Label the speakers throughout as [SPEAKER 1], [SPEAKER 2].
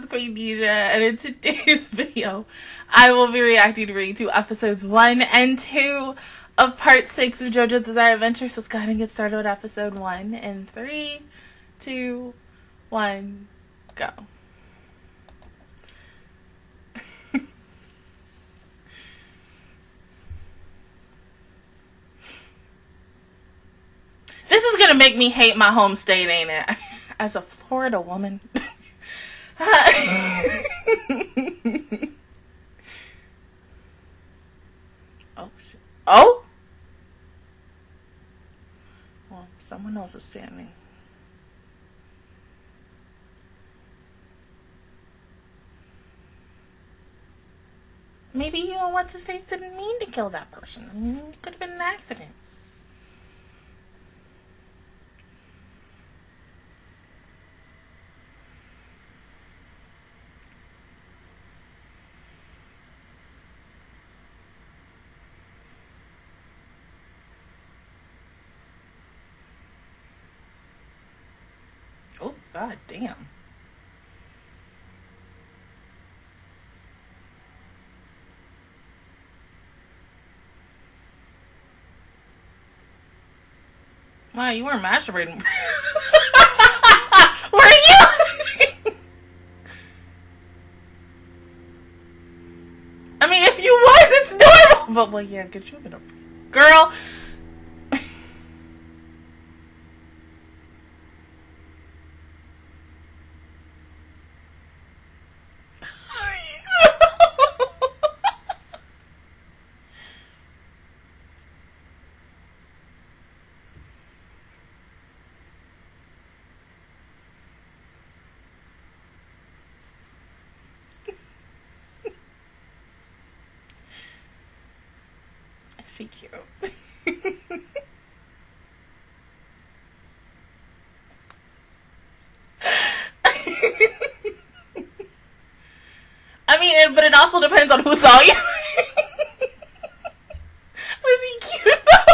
[SPEAKER 1] Queen Nisha, and in today's video, I will be reacting to episodes 1 and 2 of part 6 of JoJo's Bizarre Adventure. So let's go ahead and get started with episode 1 in 3, 2, 1, go. This is gonna make me hate my home state, ain't it? As a Florida woman. Oh, shit. Oh? Well, someone else is standing. Maybe you and what's his face didn't mean to kill that person. It could have been an accident. Oh, god damn. Wow, you weren't masturbating. Were you? I mean, if you was, it's normal. But, well, yeah, get you gonna... Girl. She cute. I mean, but it also depends on who saw you. Was he cute though?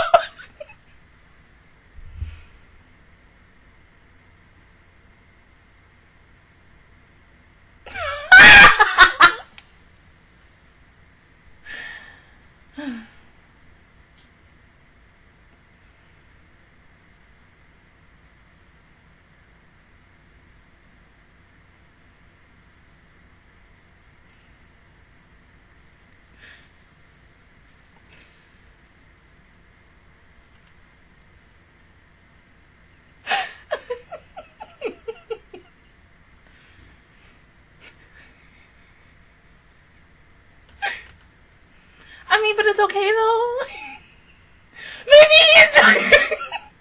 [SPEAKER 1] I mean, but it's okay though. Maybe he enjoyed it.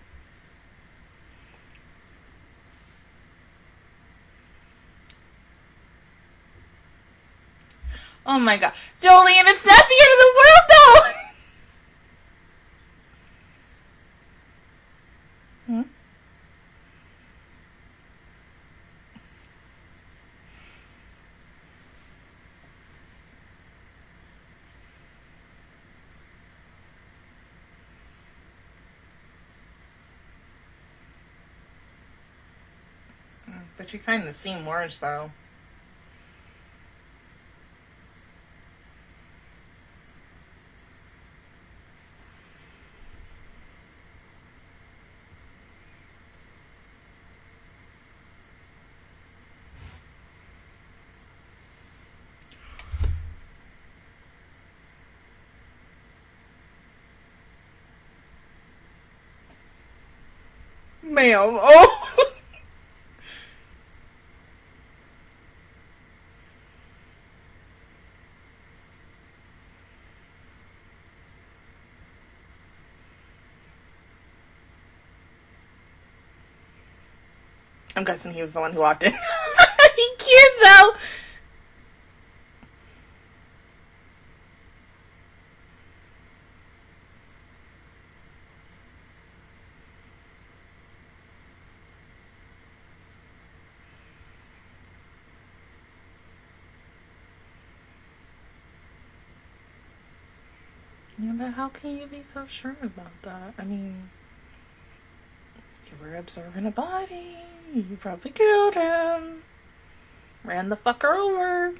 [SPEAKER 1] Oh my god. Jolene, it's not the end of the world though. Hmm? But you kind of seem worse though. Ma'am, oh. I'm guessing he was the one who walked in. He cute though. Yeah, but how can you be so sure about that? I mean, you were observing a body. You probably killed him. Ran the fucker over.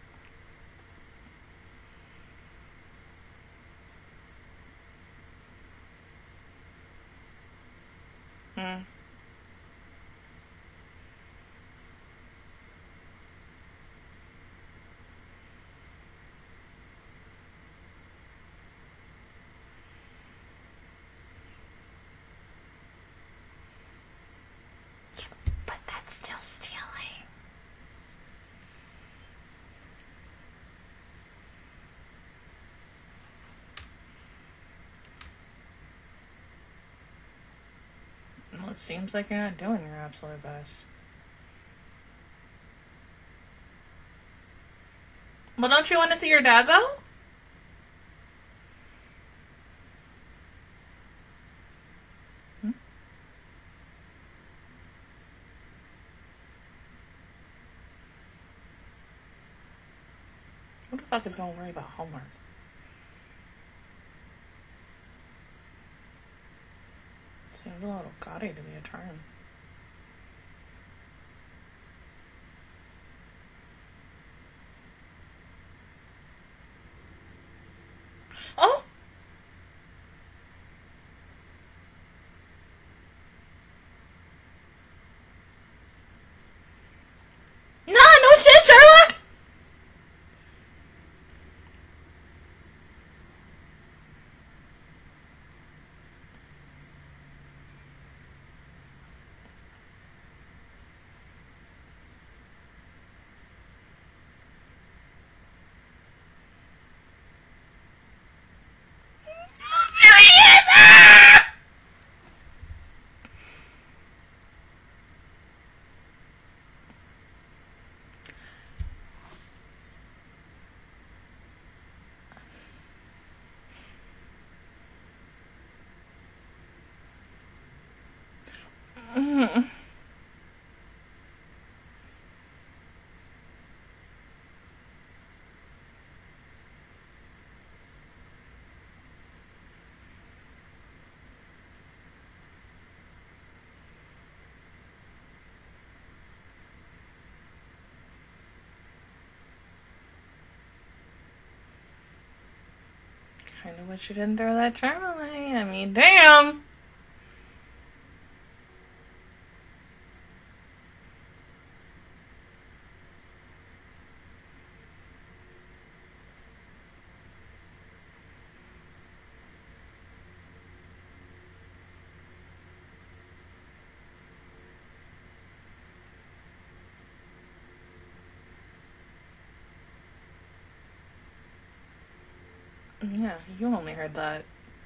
[SPEAKER 1] Hmm. But that's still stealing. Well, it seems like you're not doing your absolute best. Well, don't you want to see your dad, though? Hmm? Who the fuck is going to worry about homework? Seems a little gaudy to be a term. Oh! Nah, no shit, Sherlock! Mm-hmm. Kind of wish you didn't throw that charm away. I mean, damn. Yeah, you only heard that.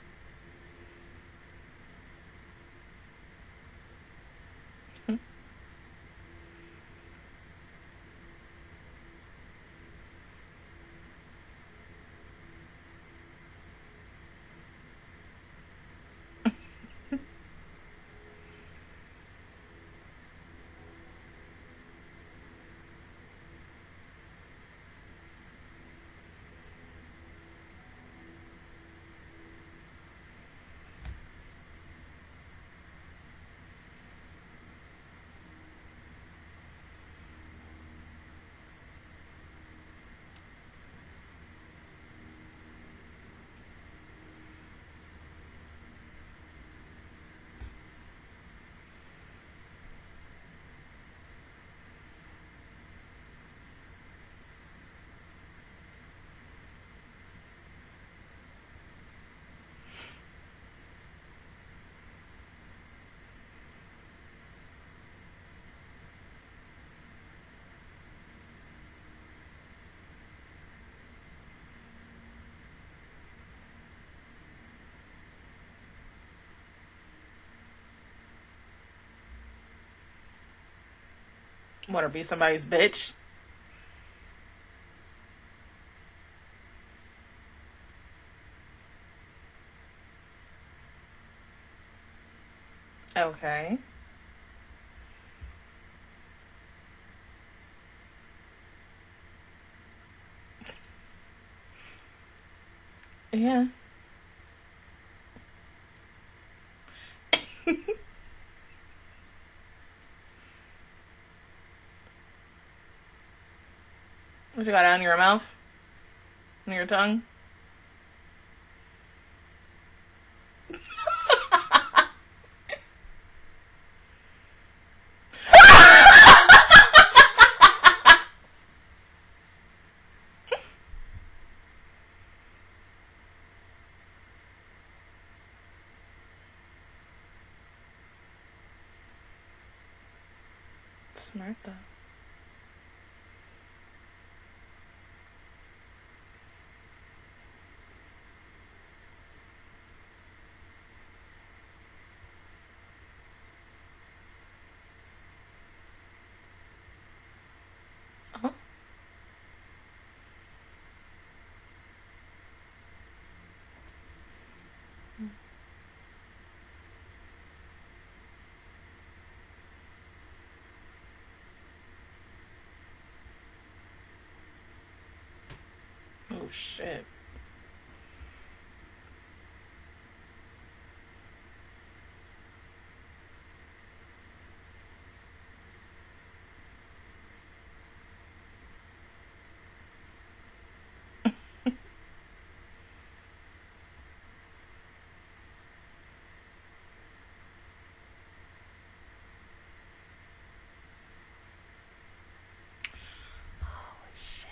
[SPEAKER 1] Want to be somebody's bitch? Okay. Yeah. What you got on your mouth? On your tongue? Smart though. Oh. Oh shit. Shit.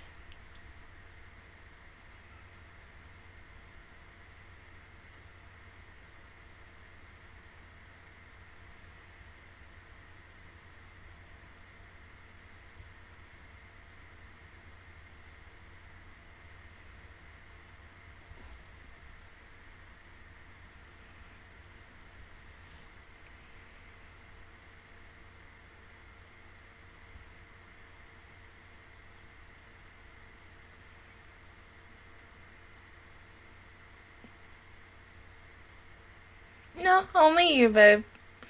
[SPEAKER 1] No, only you, babe.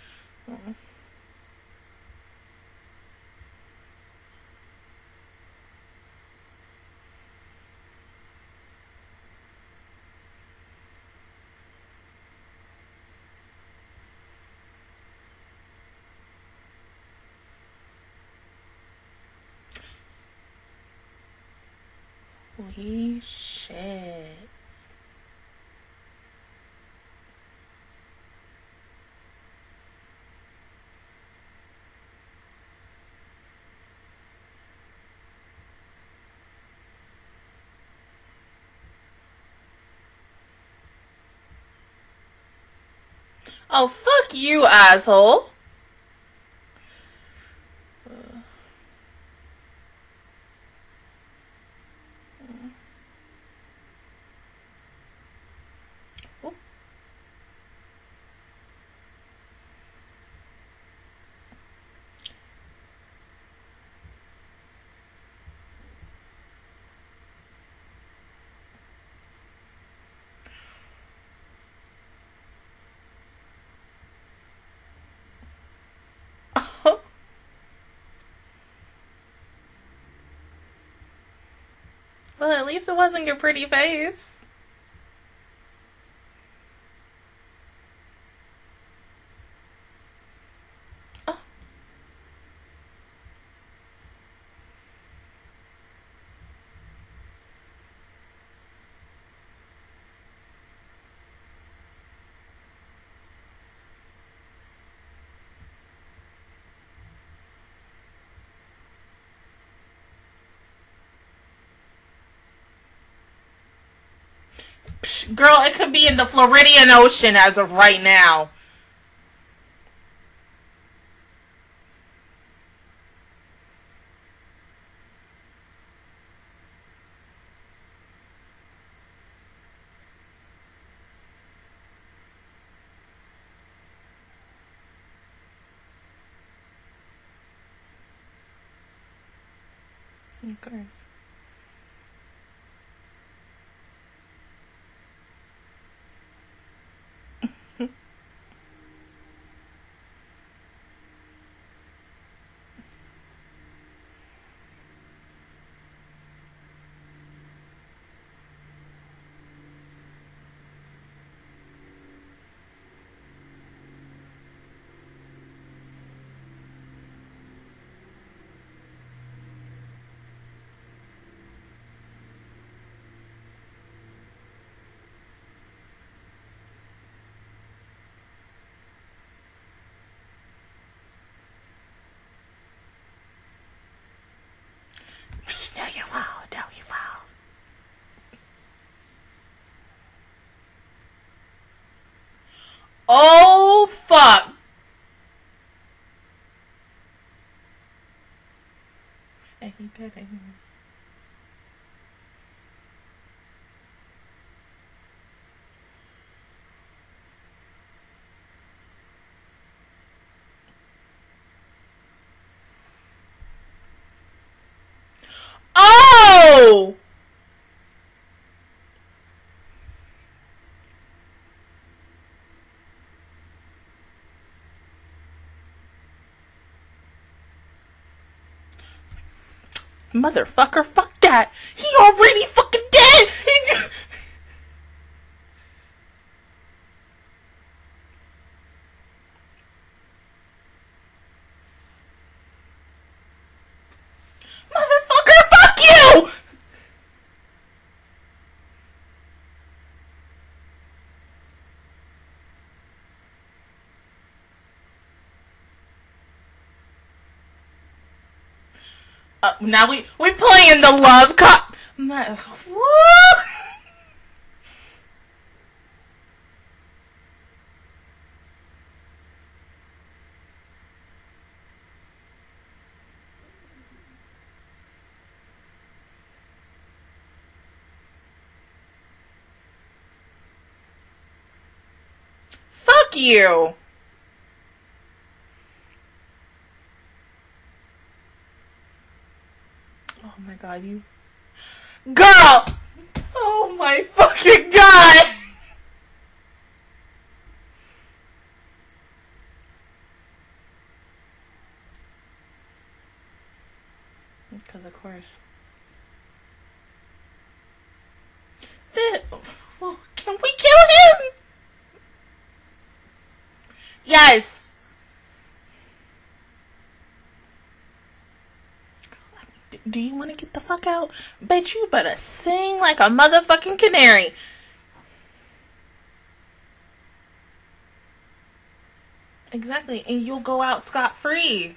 [SPEAKER 1] Holy shit. Oh, fuck you, asshole. Well, at least it wasn't your pretty face. Oh. Psh, girl, it could be in the Floridian Ocean as of right now. Of course. kidding. Oh! Motherfucker, fuck that. He already fucking dead. Motherfucker, fuck you. Now we playing the love cop. Woo! Fuck you. Oh my god, you girl. Oh my fucking god. Because of course. Can we kill him? Yes. Do you want to get the fuck out? Bitch, you better sing like a motherfucking canary. Exactly, and you'll go out scot-free.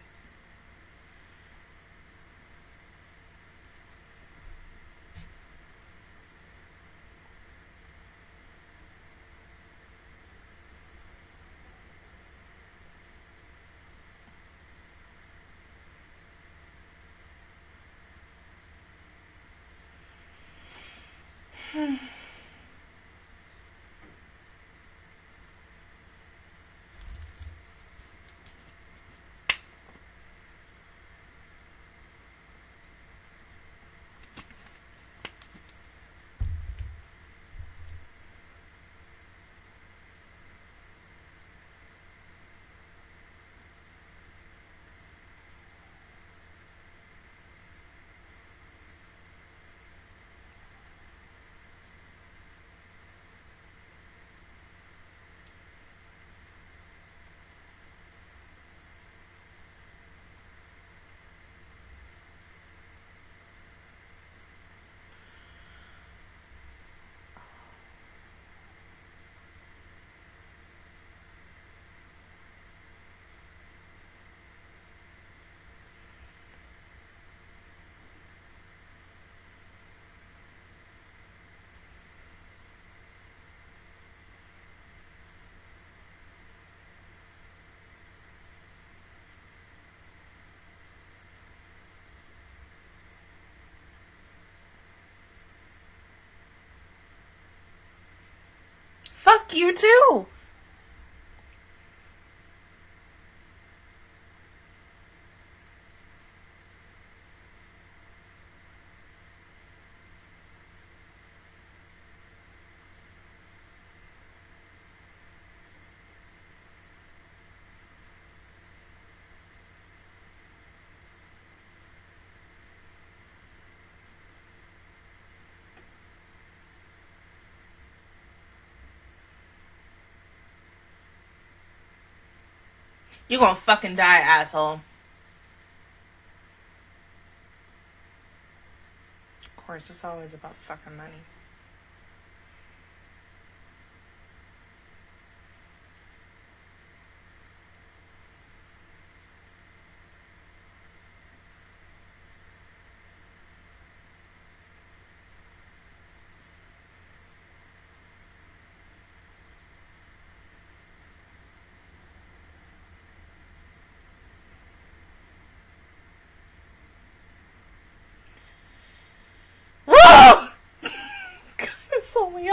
[SPEAKER 1] Fuck you too. You gonna fucking die, asshole. Of course, it's always about fucking money.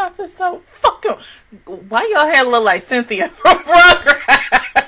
[SPEAKER 1] episode. Fuck him. Why y'all hair look like Cynthia from Rugrats?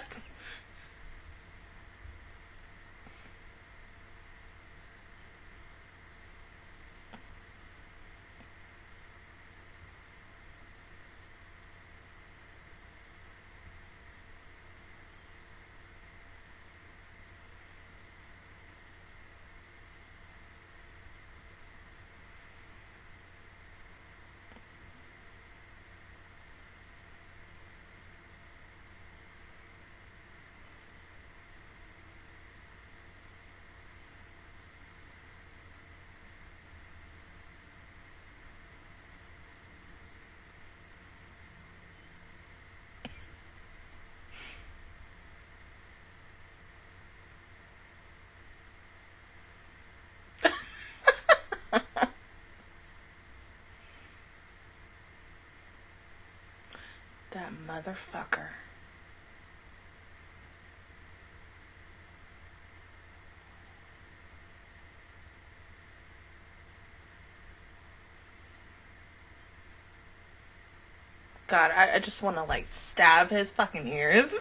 [SPEAKER 1] That motherfucker. God, I just want to, like, stab his fucking ears.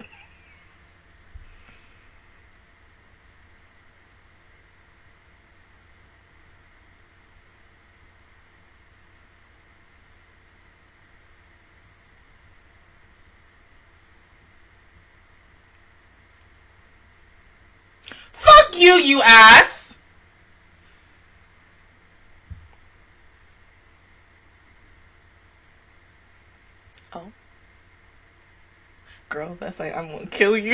[SPEAKER 1] Fuck you, you ass! Oh. Girl, that's like, I'm gonna kill you.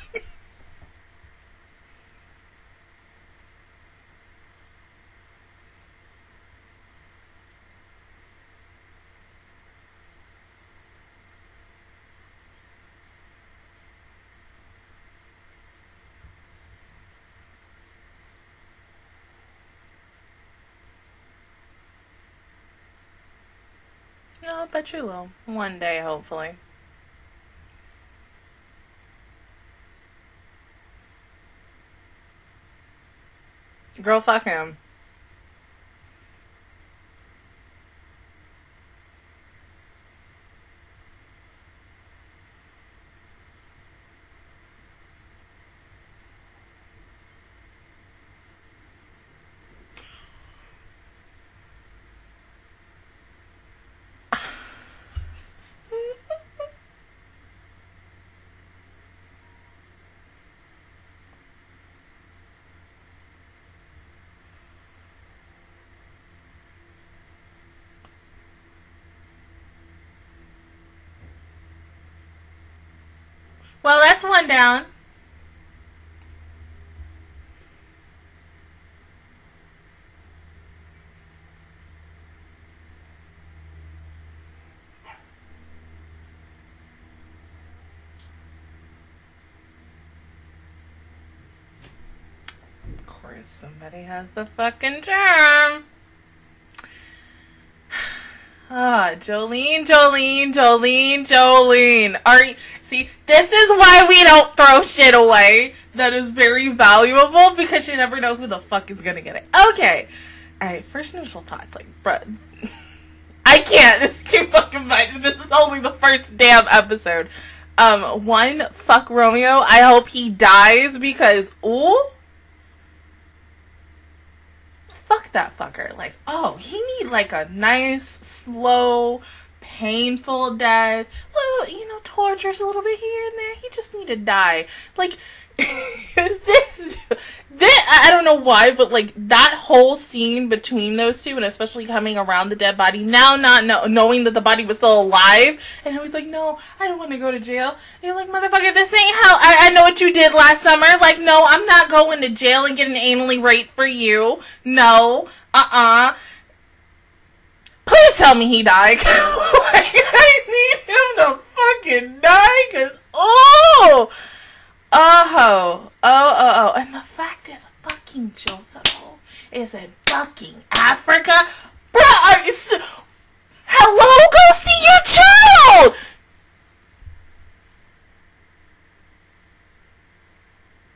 [SPEAKER 1] No, I bet you will. One day, hopefully. Girl, fuck him. Well, that's one down. Of course, somebody has the fucking charm. Ah, Jolene. See, this is why we don't throw shit away that is very valuable, because you never know who the fuck is gonna get it. Okay. Alright, first initial thoughts. Like, bruh. I can't. It's too fucking much. This is only the first damn episode. One, fuck Romeo. I hope he dies because, ooh. Fuck that fucker. Like, oh, he need like a nice, slow, painful death. Little, tortures a little bit here and there. He just need to die. Like, this, I don't know why, but like that whole scene between those two, and especially coming around the dead body, now not knowing that the body was still alive, and he's like, no, I don't want to go to jail. And you're like, motherfucker, this ain't how, I know what you did last summer. Like, no, I'm not going to jail and getting anally raped for you. No, please tell me he died. Like, I need him to fucking die, cause, and the fact is, fucking Jotaro is in fucking Africa. Bro, hello, go see your child!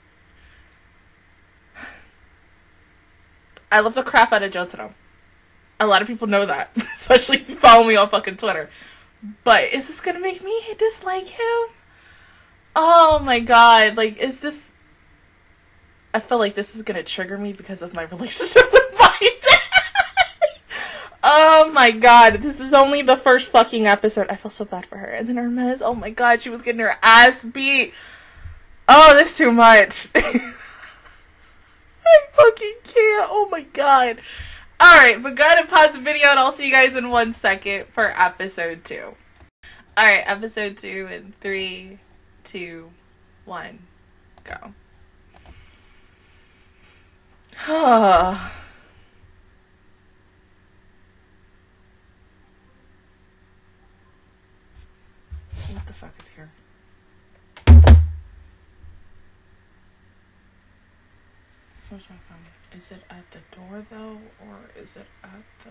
[SPEAKER 1] I love the crap out of Jotaro. A lot of people know that, especially if you follow me on fucking Twitter. But is this gonna make me dislike him? Oh my god, like, is this... I feel like this is gonna trigger me because of my relationship with my dad. Oh my god, this is only the first fucking episode. I feel so bad for her. And then Hermes, oh my god, she was getting her ass beat. Oh, this is too much. I fucking can't. Oh my god. Alright, but go ahead and pause the video and I'll see you guys in 1 second for episode 2. Alright, episode 2 in 3, 2, 1, go. What the fuck is here? Where's my phone? Is it at the door though, or is it at the...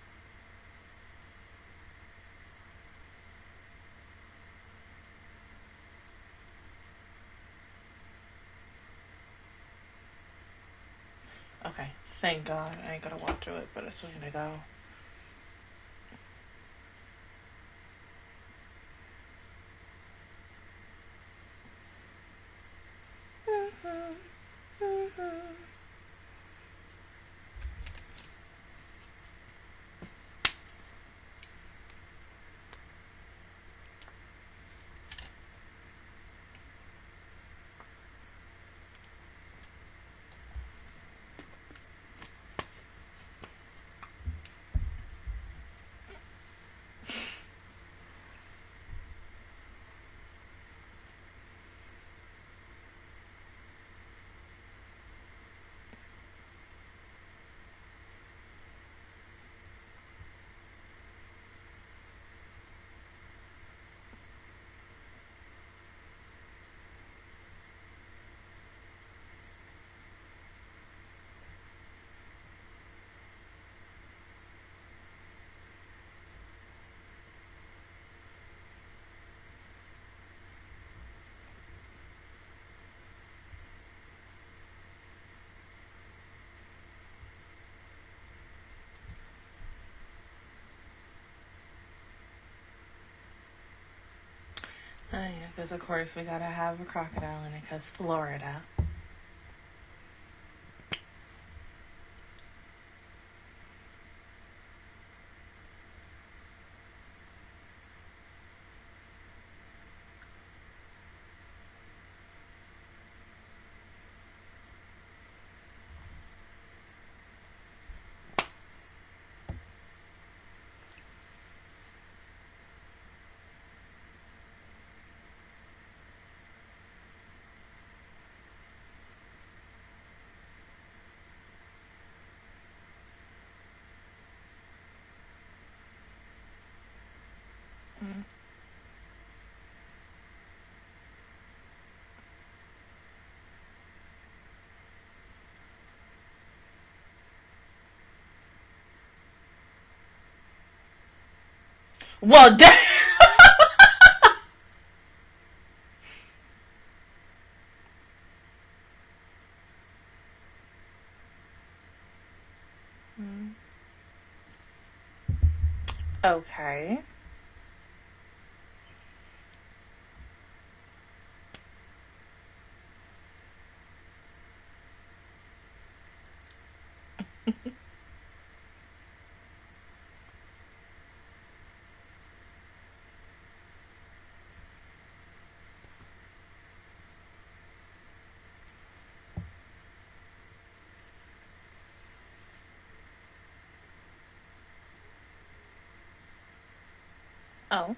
[SPEAKER 1] Okay, thank God. I ain't gotta walk to it, but I still need to go. Oh yeah, because of course we gotta have a crocodile in it, because Florida. Mm. Well, okay. Oh.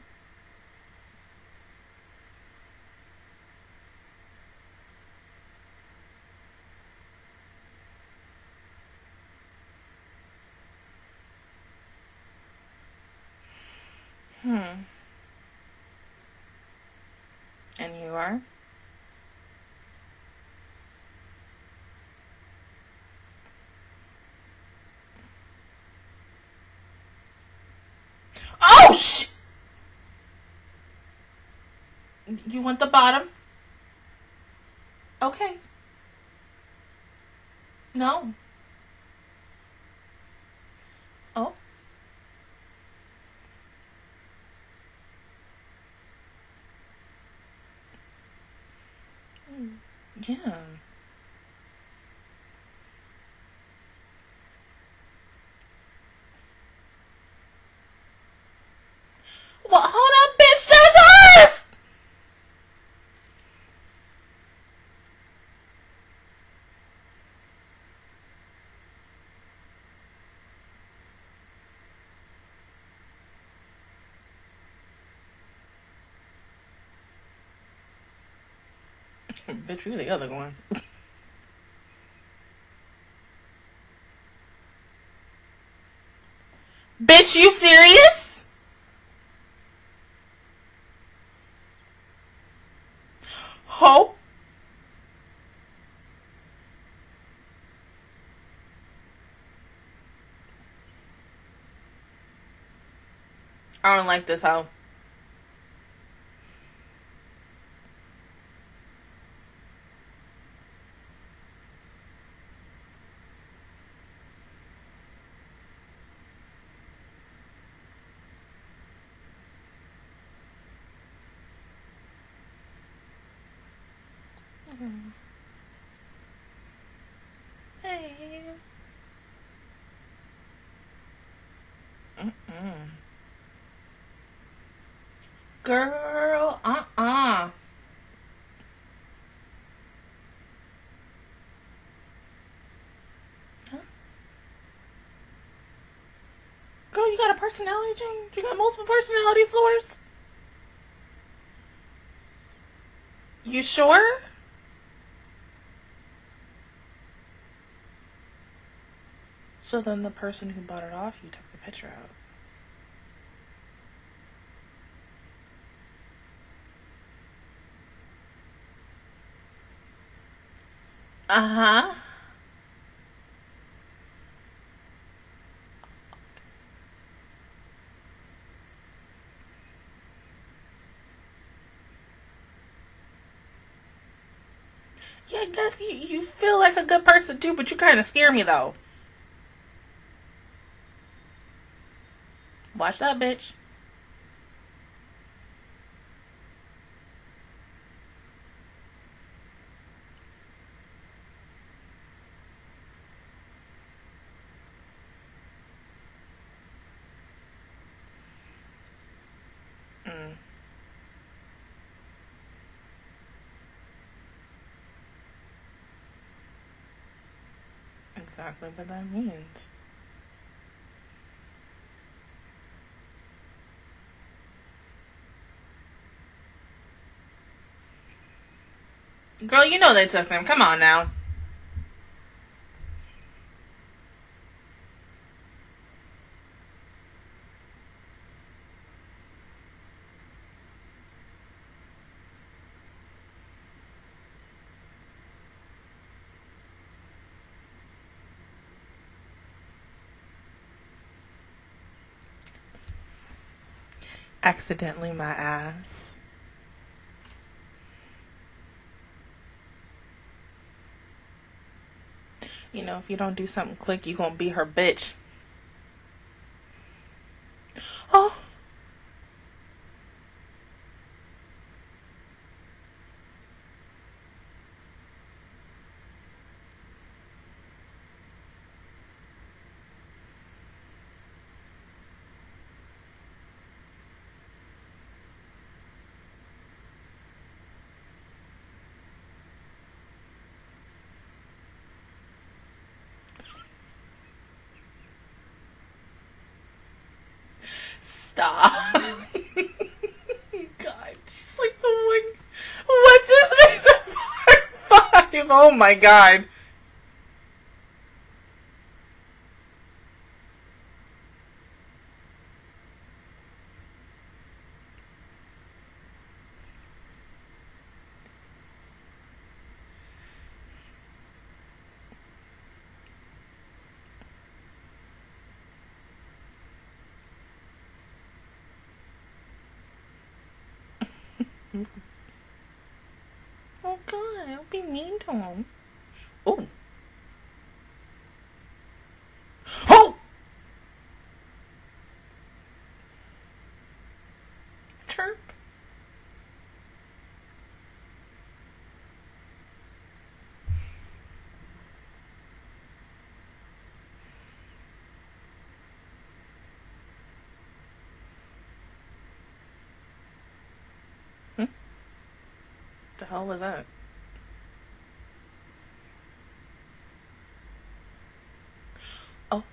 [SPEAKER 1] And you are? Oh, you want the bottom? Okay. No. Oh. Yeah. Well, hold up, bitch. That's us! Bitch, you the other one. Bitch, you serious? Ho? I don't like this hoe. Hey. Girl, Huh? Girl, you got a personality change? You got multiple personality disorders? You sure? So then the person who bought it off you took the picture out. Uh-huh. Yeah, I guess you feel like a good person too, but you kind of scare me though. Watch that, bitch. Exactly what that means. Girl, you know they took them. Come on now. Accidentally my ass. You know, if you don't do something quick, you gonna be her bitch. Oh. Stop. God, she's like the one. What's this face part 5? Oh my god. Oh god, don't be mean to him. Oh. Oh! Chirp. hell was that? Oh.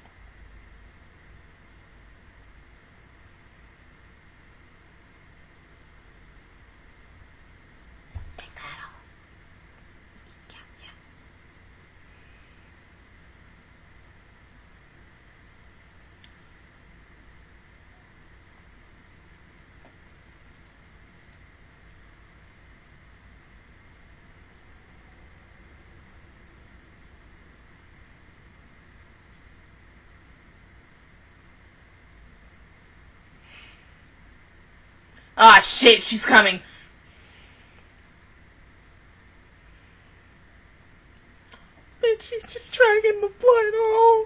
[SPEAKER 1] Take that off. Yeah, yeah. Ah, shit, she's coming. Bitch, you just dragging the blood off.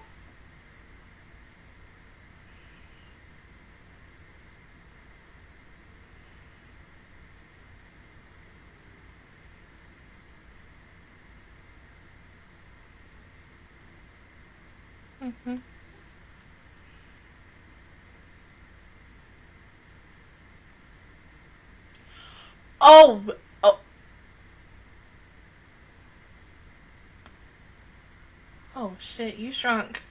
[SPEAKER 1] Mm-hmm. Oh, oh, oh shit! You shrunk.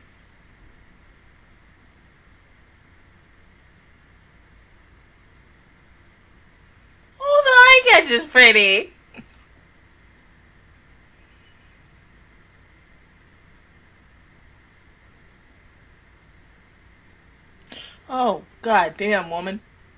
[SPEAKER 1] Hold on, I get just pretty. Oh, goddamn, woman.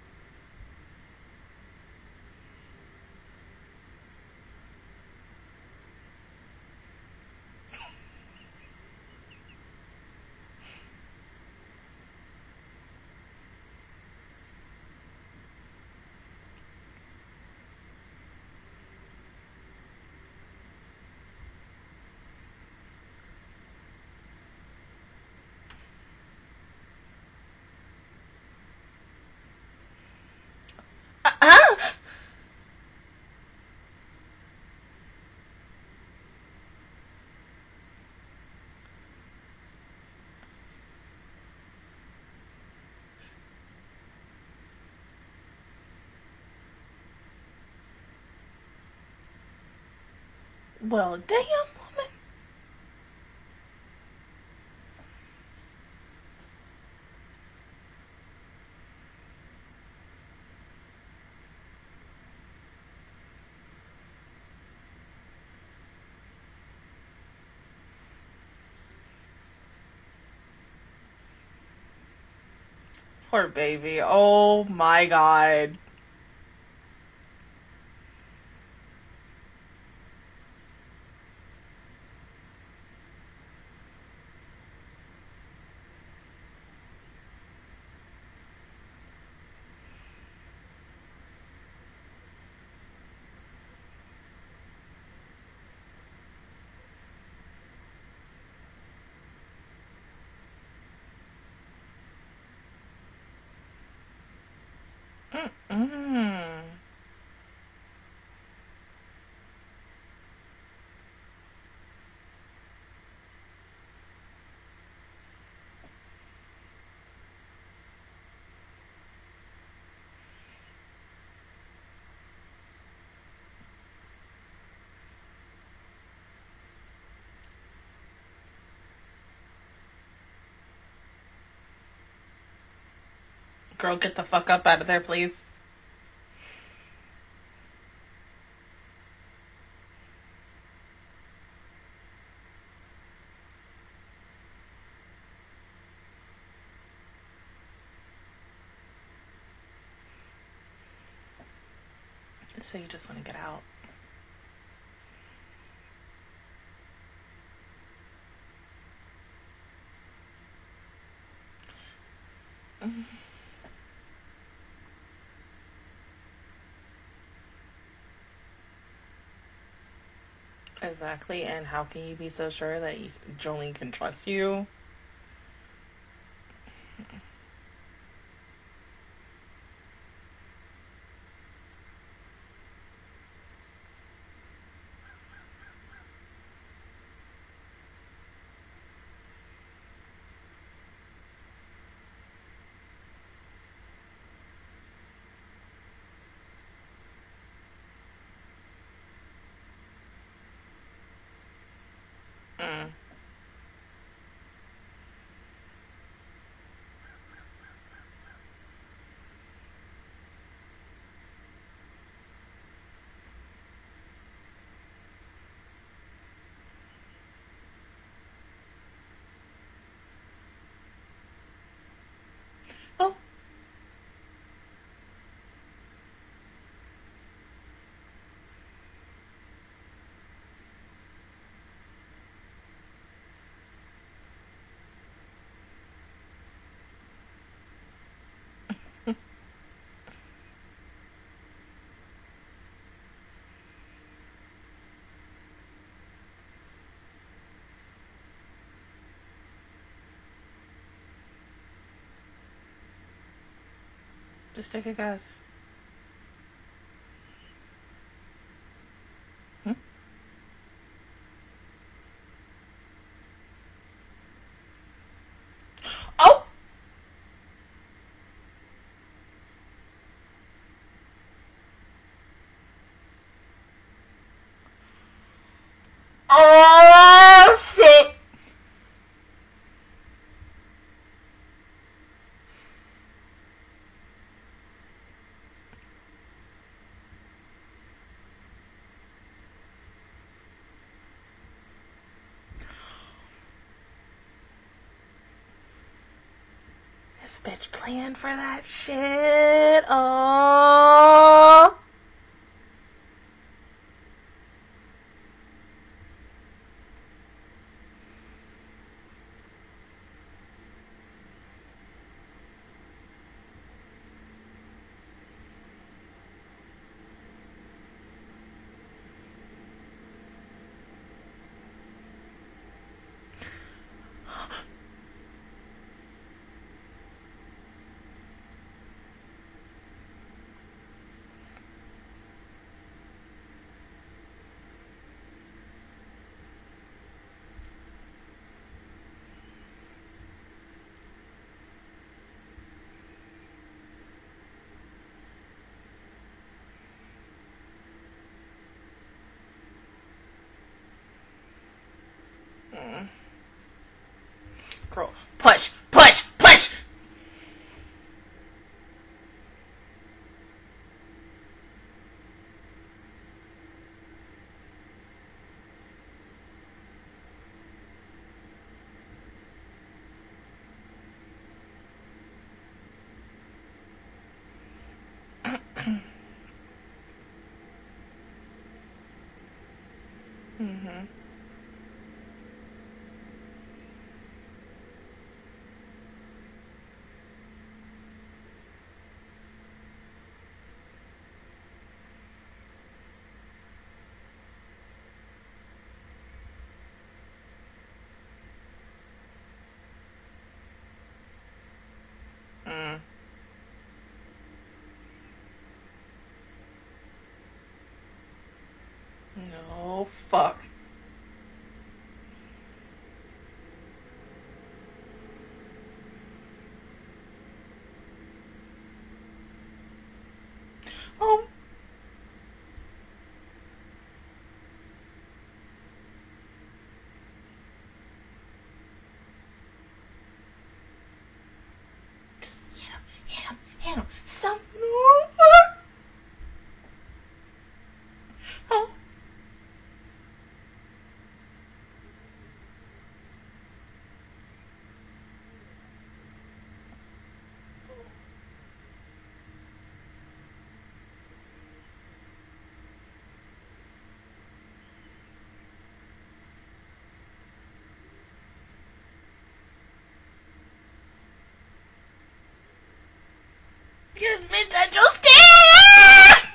[SPEAKER 1] Ah! Well, damn, woman. Poor baby. Oh my god. Mm-mm. Girl, get the fuck up out of there, please. So you just want to get out. Exactly, and how can you be so sure that Jolene can trust you? Just take a guess. Oh! Oh, shit! This bitch planned for that shit. Oh. Girl, push, push, push. Mm-hmm. Mm. No, fuck. Oh. Just hit him. Something. Oh, fuck. Oh. Yes, bitch, I just did.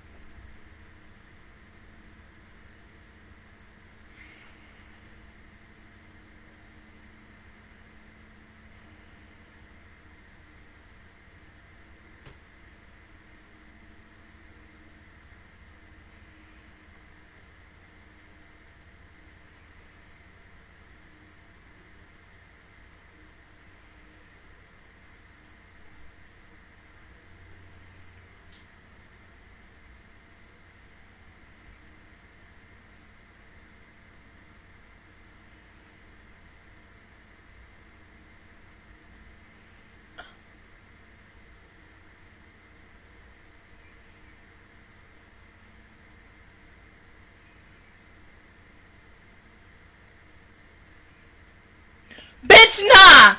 [SPEAKER 1] Bitch, nah.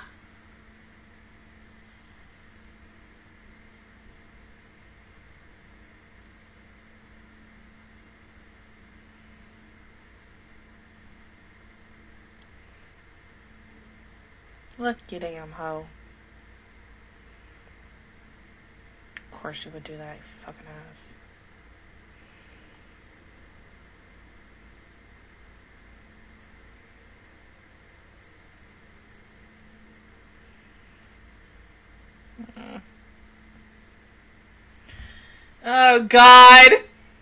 [SPEAKER 1] Look, you damn hoe. Of course you would do that, you fucking ass. Oh, God.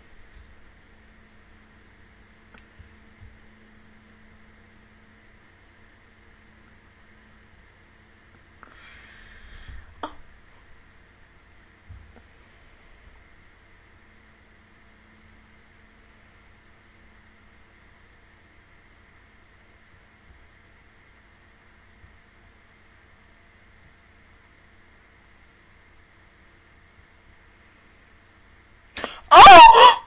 [SPEAKER 1] Oh!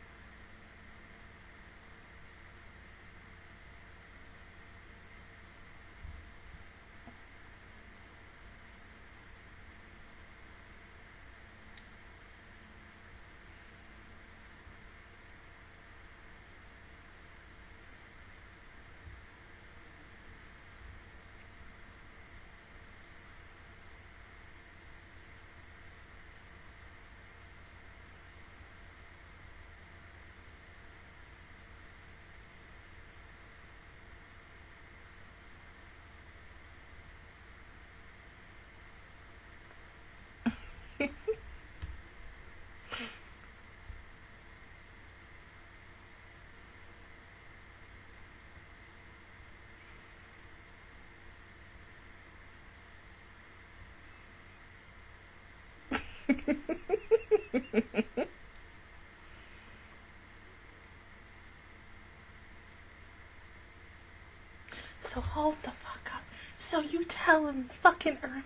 [SPEAKER 1] So hold the fuck up. So you telling me fucking Hermes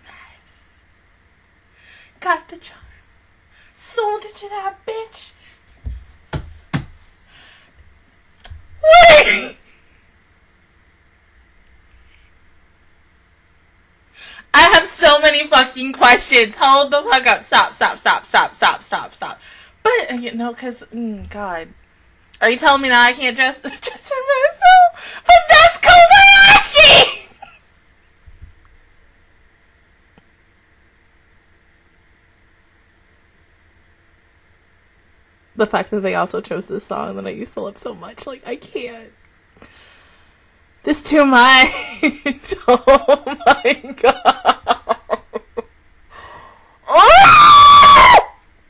[SPEAKER 1] got the charm, sold it to that bitch? Wait! I have so many fucking questions. Hold the fuck up. Stop. But, you know, because, God. Are you telling me now I can't dress Hermes? But that's Kobayashi! The fact that they also chose this song that I used to love so much. Like, I can't. This too much. Oh my God. Oh!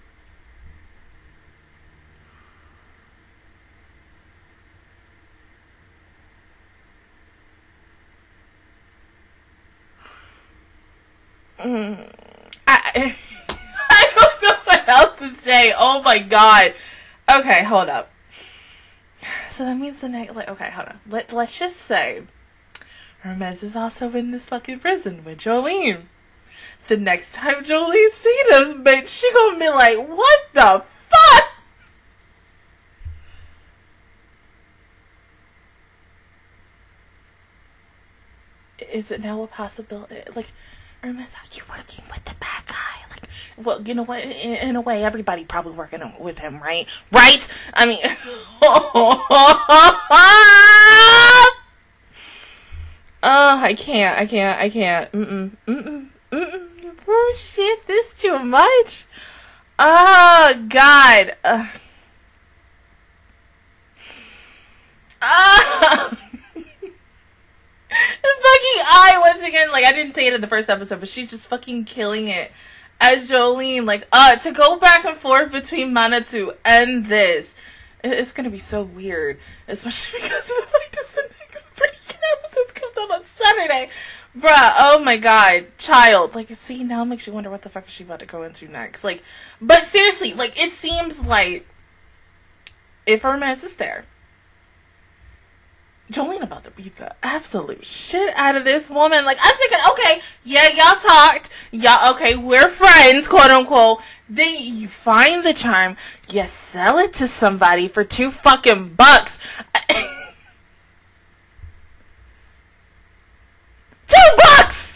[SPEAKER 1] I don't know what else to say. Oh my God. Okay, hold up. So that means the next, like, okay, hold on. Let's just say Hermes is also in this fucking prison with Jolyne. The next time Jolyne see this bitch, she gonna be like, what the fuck? Is it now a possibility? Like, Hermes, are you working with the bad guy? Like, well, you know what? In a way, everybody probably working with him, right? Right? I mean, oh, I can't. Oh shit, this too much. Oh God. The fucking eye once again, like I didn't say it in the first episode, but she's just fucking killing it as Jolyne. Like, to go back and forth between Manatsu and this, it's gonna be so weird, especially because of the fact that the next freaking episode comes out on Saturday, bruh. Oh my God, child. Like, see, now it makes you wonder what the fuck is she about to go into next. Like, but seriously, like, it seems like if Hermes is there, Jolyne about to beat the absolute shit out of this woman. Like, I'm thinking, okay, yeah, y'all talked. Y'all, okay, we're friends, quote unquote. Then you find the charm. You sell it to somebody for $2 fucking bucks. $2!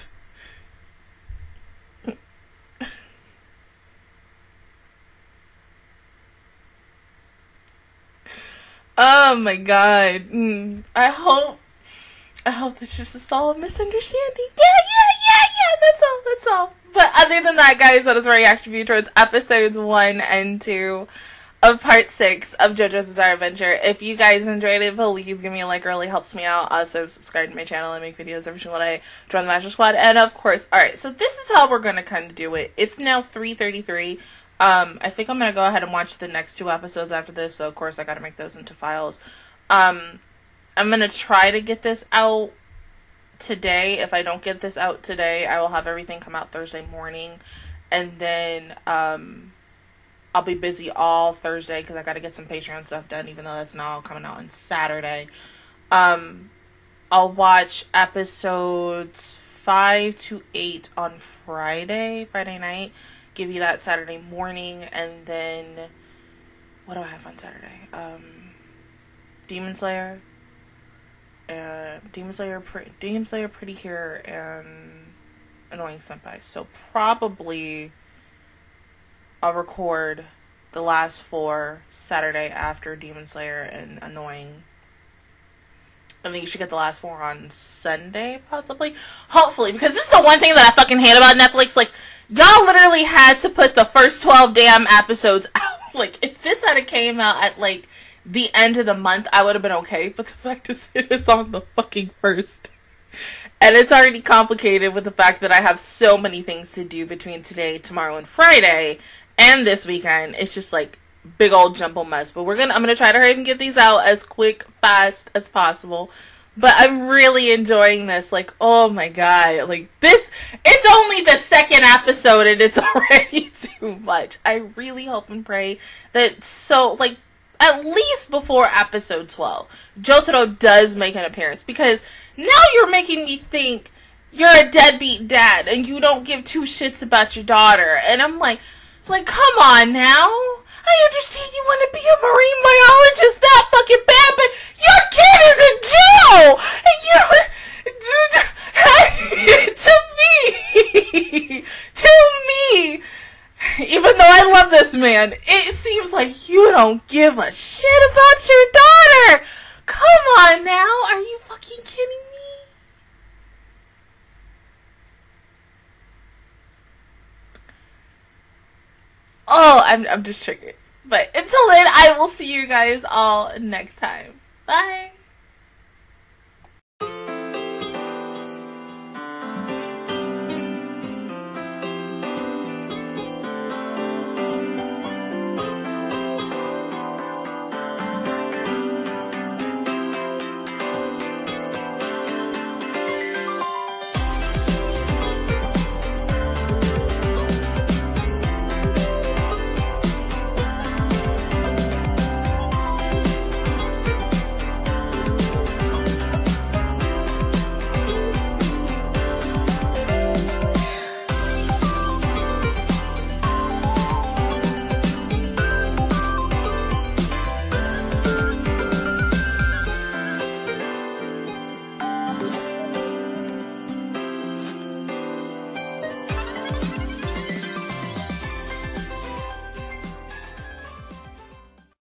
[SPEAKER 1] Oh my God. I hope this just is all a misunderstanding. Yeah. That's all. But other than that, guys, that is my reaction view towards episodes 1 and 2 of part 6 of JoJo's Bizarre Adventure. If you guys enjoyed it, please give me a like. It really helps me out. Also, subscribe to my channel. I make videos every single day. Join the Master Squad. And of course, alright, so this is how we're going to kind of do it. It's now 3:33. I think I'm gonna go ahead and watch the next 2 episodes after this, so of course I gotta make those into files. I'm gonna try to get this out today. If I don't get this out today, I will have everything come out Thursday morning, and then I'll be busy all Thursday because I gotta get some Patreon stuff done, even though that's not all coming out on Saturday. I'll watch episodes 5 to 8 on Friday night, give you that Saturday morning, and then what do I have on Saturday? Demon Slayer, Pretty Cure, and Annoying Senpai. So probably I'll record the last 4 Saturday after Demon Slayer and Annoying. I think you should get the last 4 on Sunday, possibly. Hopefully, because this is the one thing that I fucking hate about Netflix. Like, y'all literally had to put the first 12 damn episodes out. Like, if this had came out at, like, the end of the month, I would have been okay. But the fact is, it's on the fucking first. And it's already complicated with the fact that I have so many things to do between today, tomorrow, and Friday, and this weekend. It's just, like, big old jumble mess. But I'm gonna try to hurry and get these out as quick, fast as possible. But I'm really enjoying this. Like, oh my god. Like, it's only the 2nd episode and it's already too much. I really hope and pray that at least before episode 12, Jotaro does make an appearance. Because now you're making me think you're a deadbeat dad and you don't give 2 shits about your daughter. And I'm like, come on now. I understand you want to be a marine biologist that fucking bad, but your kid is in jail! And to me, even though I love this man, it seems like you don't give a shit about your daughter! Come on now, are you fucking kidding me? Oh, I'm just triggered. But until then, I will see you guys all next time. Bye.